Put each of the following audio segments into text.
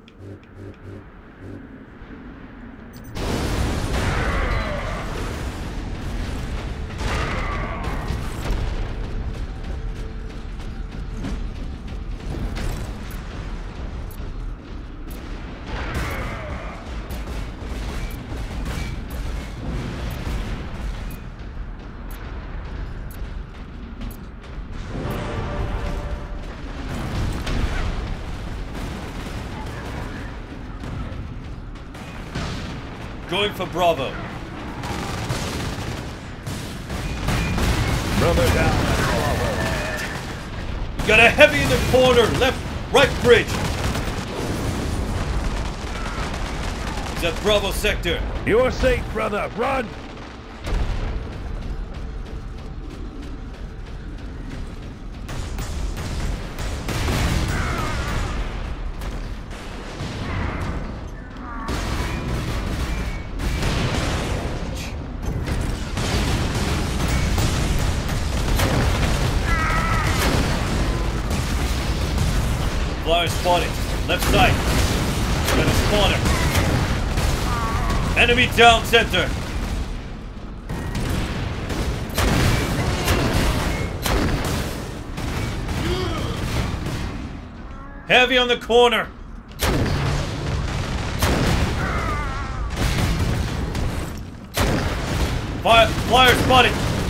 Going for Bravo. Brother down at Bravo. Got a heavy in the corner. Left, right bridge. He's at Bravo sector. You're safe, brother. Run! Flyer spotted. Left side. Got a spawner. Enemy down center. Heavy on the corner. Flyer spotted.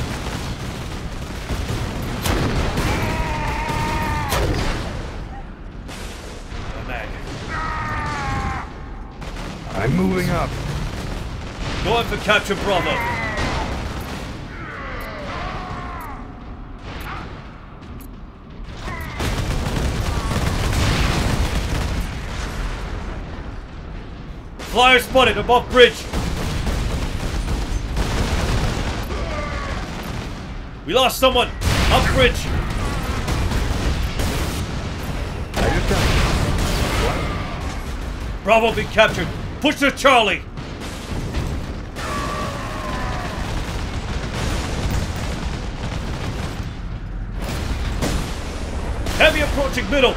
I'm moving up. Going for capture Bravo. Flyer spotted above bridge. We lost someone. Up bridge. I just got... Bravo being captured. Push to Charlie. Heavy approaching middle.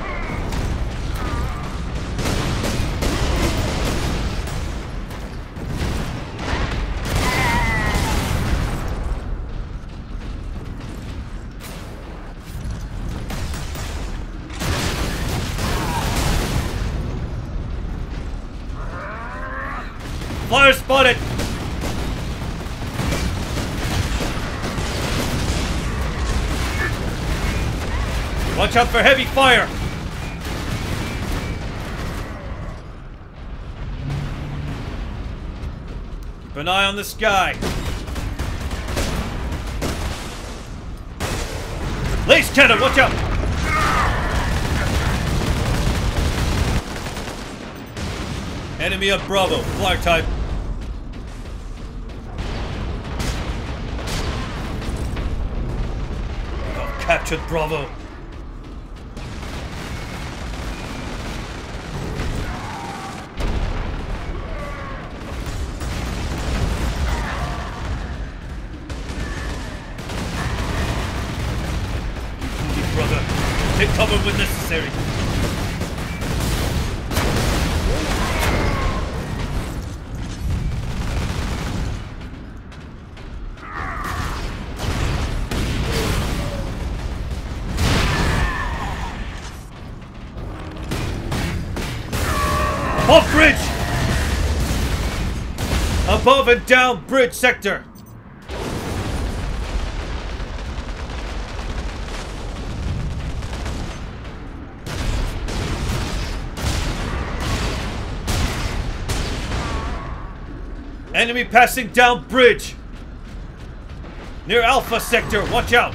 Flyer spotted! Watch out for heavy fire! Keep an eye on the sky. Lace cannon, watch out! Enemy up Bravo, flyer type. Captured Bravo. Keep brother. Take cover when necessary. Off bridge! Above and down bridge sector. Enemy passing down bridge. Near Alpha sector, watch out.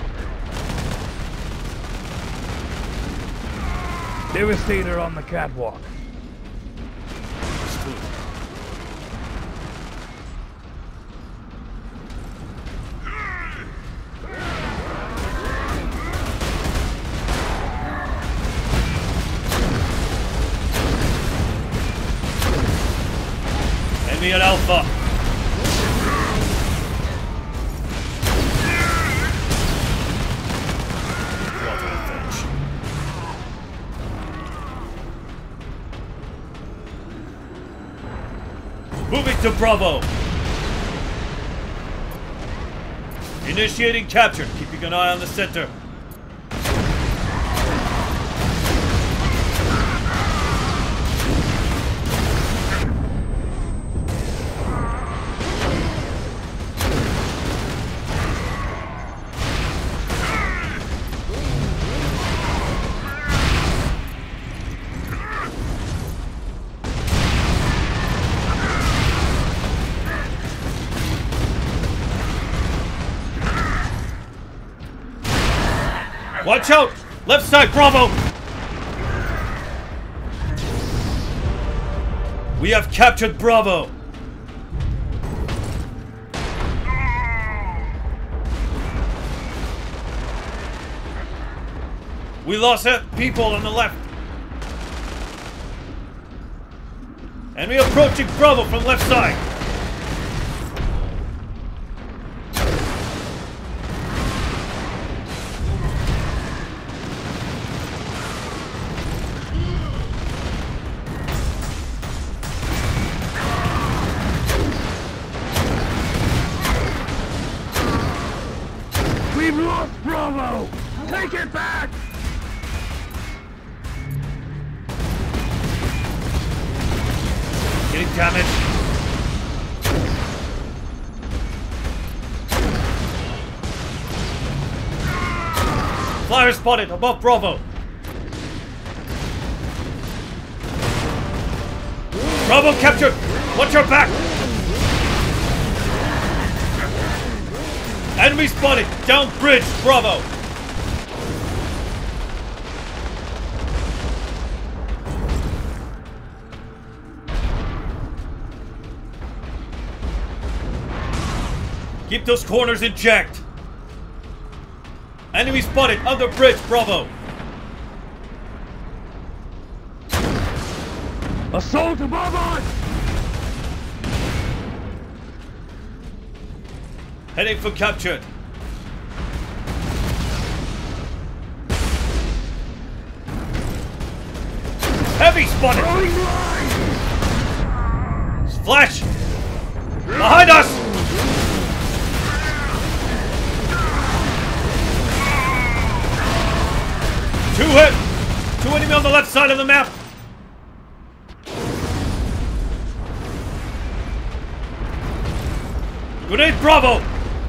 Devastator on the catwalk. Enemy at Alpha. Moving to Bravo. Initiating capture. Keeping an eye on the center. Watch out! Left side, Bravo! We have captured Bravo! We lost people on the left. Enemy approaching Bravo from left side. We've lost Bravo! Take it back! Getting damaged. Flyer spotted above Bravo. Bravo captured! Watch your back! Enemy spotted! Down bridge, Bravo! Keep those corners in check. Enemy spotted under bridge, Bravo! Assault above us! Heading for capture. Heavy spotted! Flash! Behind us! Two hit! Two enemy on the left side of the map! Grenade Bravo!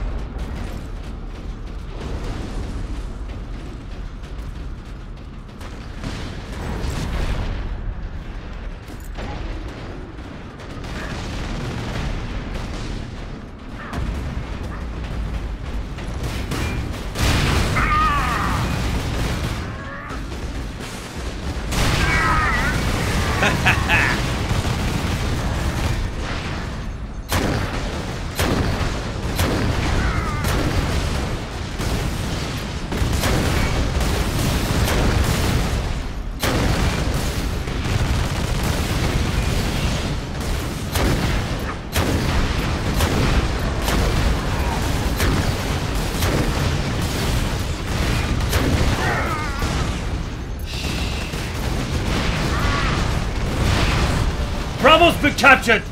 Bravo's been captured!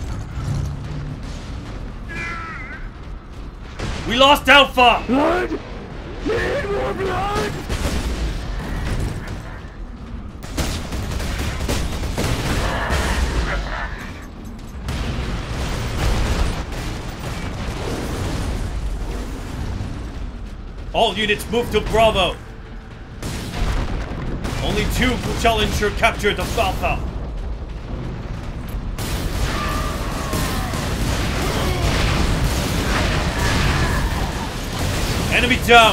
We lost Alpha! Blood! Need more blood! All units move to Bravo! Only two shall ensure capture of Alpha! Enemy down!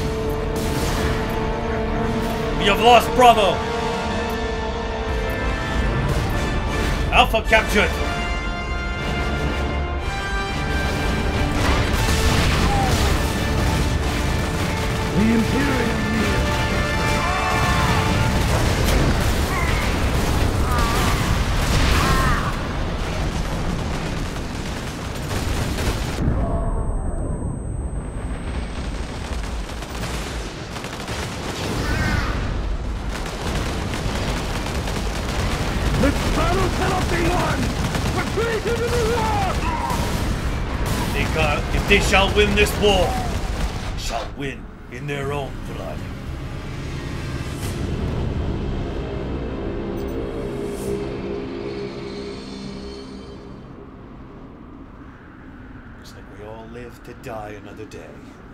We have lost Bravo! Alpha captured! The Imperium! The battle cannot be won! Retreat into the wall! if they shall win this war, they shall win in their own blood. Looks like we all live to die another day.